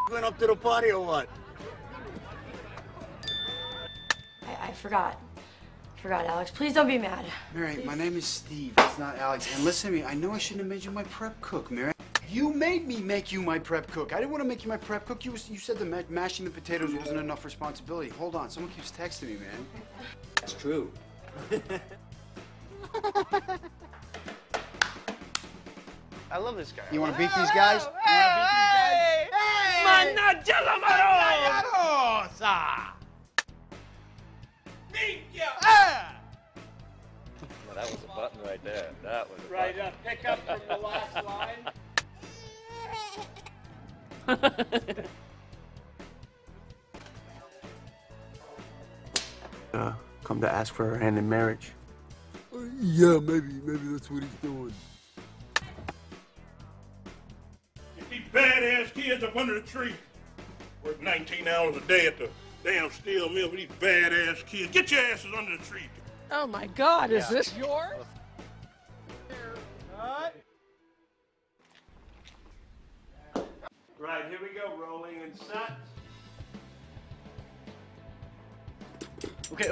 Going up to the party or what? I forgot. Alex. Please don't be mad. Mary, my name is Steve. It's not Alex. And listen to me, I know I shouldn't have made you my prep cook, Mary. You made me make you my prep cook. I didn't want to make you my prep cook. You said that mashing the potatoes wasn't enough responsibility. Hold on, someone keeps texting me, man. That's true. I love this guy. You want to beat these guys? Hey! Managgia rosa! Well, that was a button right there. That was a Right, button. pick up from the last line. Come to ask for her hand in marriage. Yeah, maybe that's what he's doing. These badass kids up under the tree. Work 19 hours a day at the damn steel mill with these badass kids. Get your asses under the tree. Oh my God, is this yours? Right, here we go, rolling and set. Okay.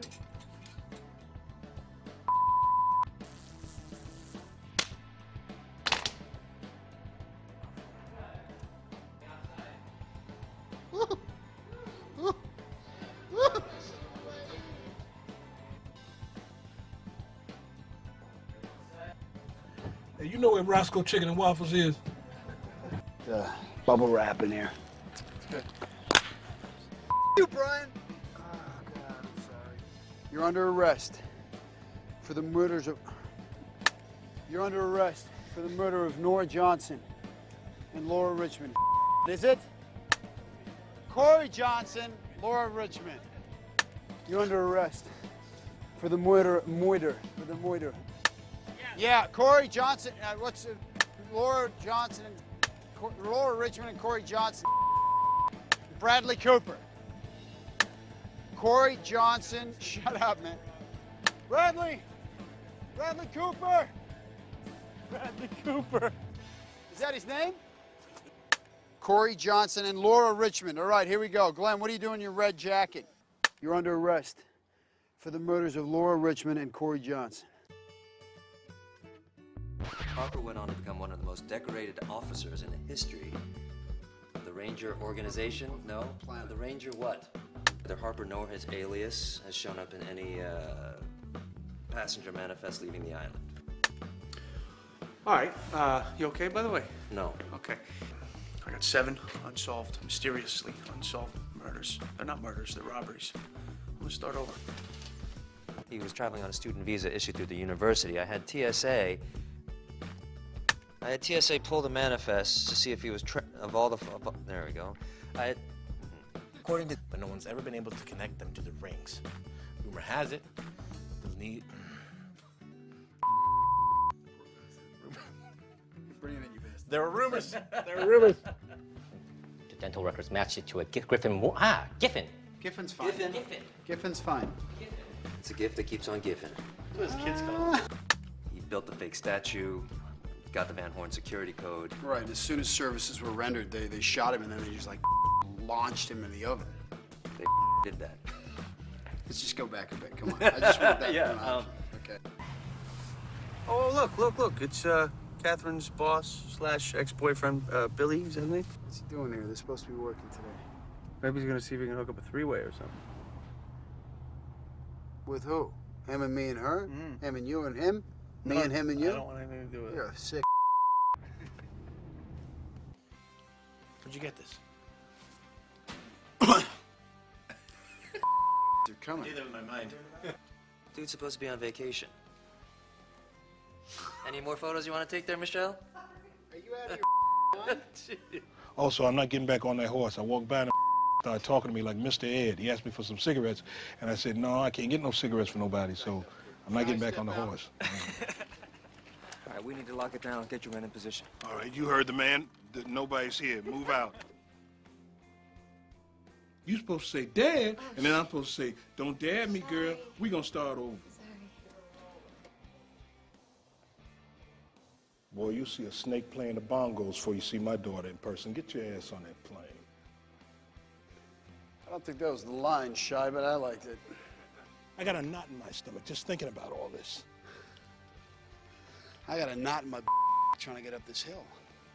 Hey, you know where Roscoe Chicken and Waffles is? Bubble wrap in here. Good. You, Brian. Oh, God, I'm sorry. You're under arrest for the murders of... You're under arrest for the murder of Nora Johnson and Laura Richmond. Is it? Corey Johnson, Laura Richmond. You're under arrest for the moiter. Yeah, Corey Johnson, Laura Johnson, Laura Richmond and Corey Johnson. Bradley Cooper. Corey Johnson, shut up, man. Bradley Cooper. Bradley Cooper. Is that his name? Corey Johnson and Laura Richmond. All right, here we go. Glenn, what are you doing in your red jacket? You're under arrest for the murders of Laura Richmond and Corey Johnson. Harper went on to become one of the most decorated officers in the history of the Ranger organization. No? The Ranger what? Neither Harper nor his alias has shown up in any passenger manifest leaving the island. All right. You okay, by the way? No. Okay. I got 7 unsolved, mysteriously unsolved murders. They're not murders, they're robberies. I'm gonna start over. He was traveling on a student visa issued through the university. I had TSA pull the manifest to see if he was there we go. According to, but no one's ever been able to connect them to the rings. Rumor has it, they'll need. Bring it in, you bastard. There are rumors. The dental records matched it to a Giffen. Giffin's fine. Giffin's fine. It's a gift that keeps on giving. What does kids call it? He built the fake statue, got the Van Horn security code. Right, as soon as services were rendered, they shot him and then they just like launched him in the oven. They did that. Let's just go back a bit, come on. I just want that Yeah, one out. Okay. Oh, look. It's Catherine's boss / ex-boyfriend, Billy. Is that his name? What's he doing here? They're supposed to be working today. Maybe he's gonna see if he can hook up a 3-way or something. With who? Him and me and her? Him and you and him? Me and him and you? I don't want anything to do with it. You're a sick. Where'd you get this? They're coming. Neither in my mind. Dude's supposed to be on vacation. Any more photos you want to take there, Michelle? Are you out of your mind? Also, I'm not getting back on that horse. I walked by and started talking to me like Mr. Ed. He asked me for some cigarettes, and I said, no, I can't get no cigarettes for nobody, so I'm not getting back on the horse. All right, we need to lock it down and get you in position. All right, you heard the man. Nobody's here. Move out. You supposed to say, Dad, and then I'm supposed to say, don't dad me, girl. We gonna start over. Boy, you see a snake playing the bongos before you see my daughter in person. Get your ass on that plane. I don't think that was the line, Shy, but I liked it. I got a knot in my stomach just thinking about all this. I got a knot in my trying to get up this hill.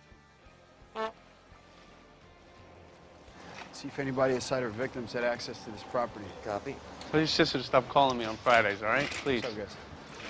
See if anybody aside her victims had access to this property. Copy. Tell your sister to stop calling me on Fridays, all right? Please. What's up, guys?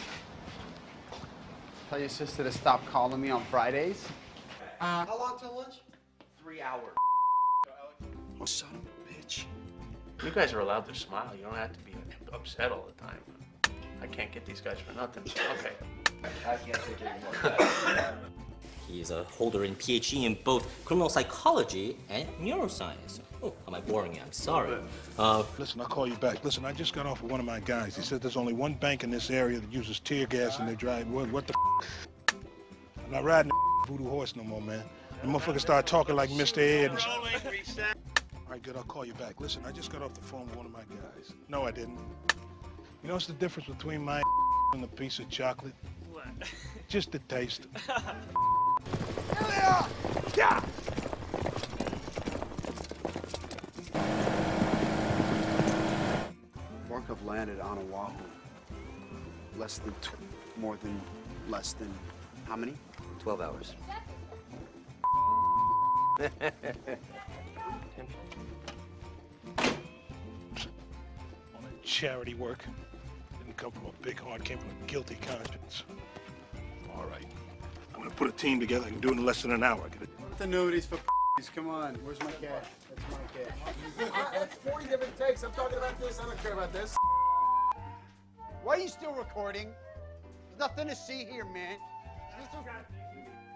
Tell your sister to stop calling me on Fridays. How long till lunch? 3 hours. Oh, son of a bitch. You guys are allowed to smile. You don't have to be upset all the time. I can't get these guys for nothing. Okay. I can't take it anymore. He is a holder in PhD in both criminal psychology and neuroscience. Oh, am I boring you? I'm sorry. Listen, I'll call you back. Listen, I just got off with one of my guys. He said there's only one bank in this area that uses tear gas in their drive. What the f? I'm not riding the voodoo horse no more, man. The motherfucker started talking like Mr. Ed. All right, good. I'll call you back. Listen, I just got off the phone with one of my guys. No, I didn't. You know what's the difference between my and a piece of chocolate? What? Just the taste. Yeah! Markov landed on Oahu. Less than, how many? 12 hours. On a charity work. Didn't come from a big heart, came from a guilty conscience. All right. I'm gonna put a team together. I can do it in less than an hour. Get it? The nudies for come on. Where's my cash? That's my cash. That's 40 different takes. I'm talking about this. I don't care about this. Why are you still recording? There's nothing to see here, man.